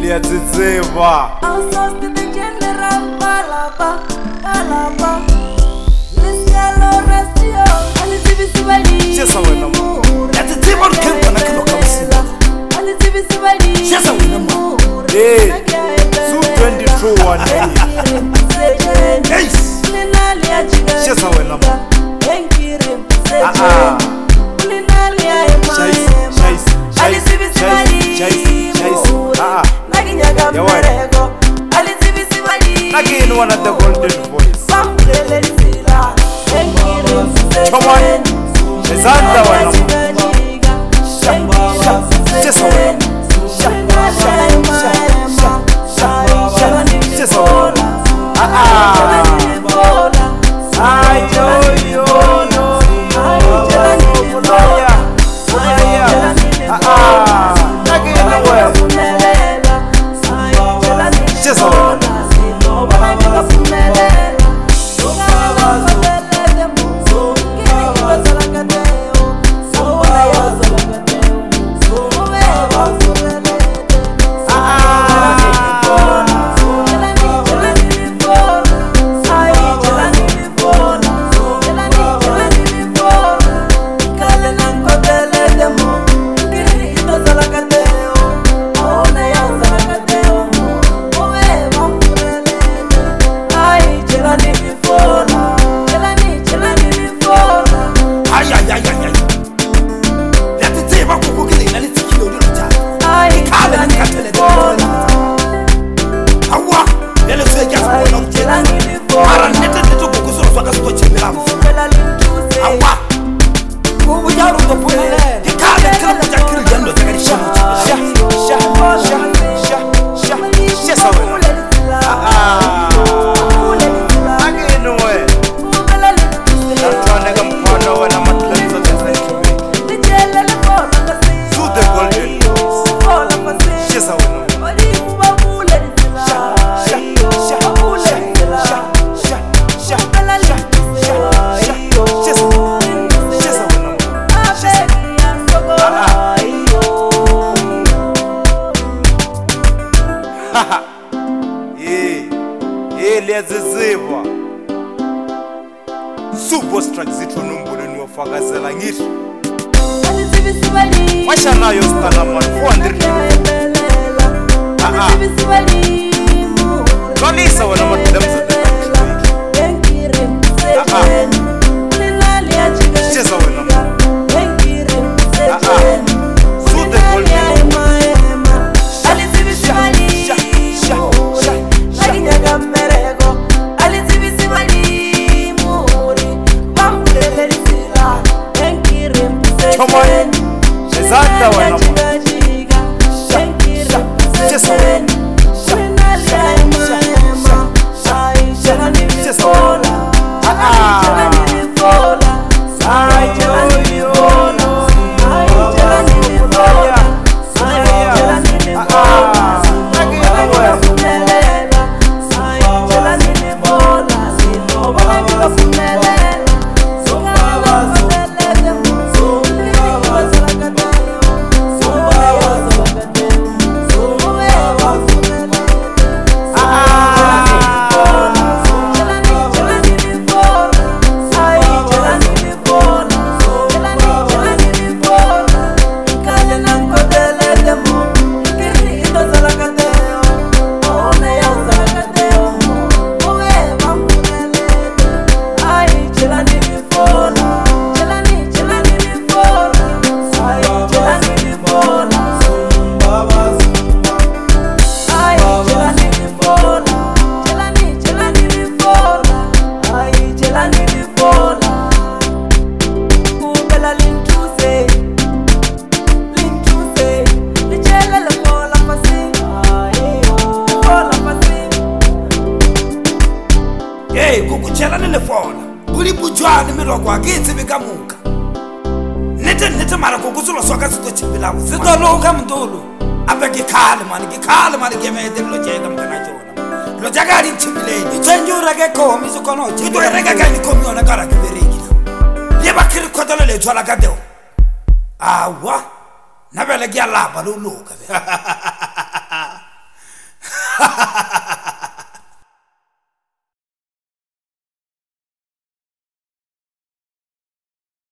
Thackzitho. Chesa wena mo. Thackzitho kempa na Khelokhabusio. Chesa wena mo. Hey, su 22 one. Hey. Chesa wena mo. Again, one of the golden voice. Come on, it's under one. Just one. Just one. Thackzitho. Super Thackzitho numbuleni wafakazela ngisho. Washana yo stana man 400. Kalisa wena Maclemza. Chesa wena. Come on, it's under one. Just one. Just one. kukuchela nelefola kuli bujwana miloko akitsi bikamuka nete mara kukusulo soka sito chipilamu sito loka mdulu abe kikhale mani gemete lo jega mkana jona lo jaga ri chipiledi chenjura ke komi so kono chito rega ka ni komi ona kara kibereki ye bakiri khotolo le tshwala ka deo awa nabele ke ya lapa lo loka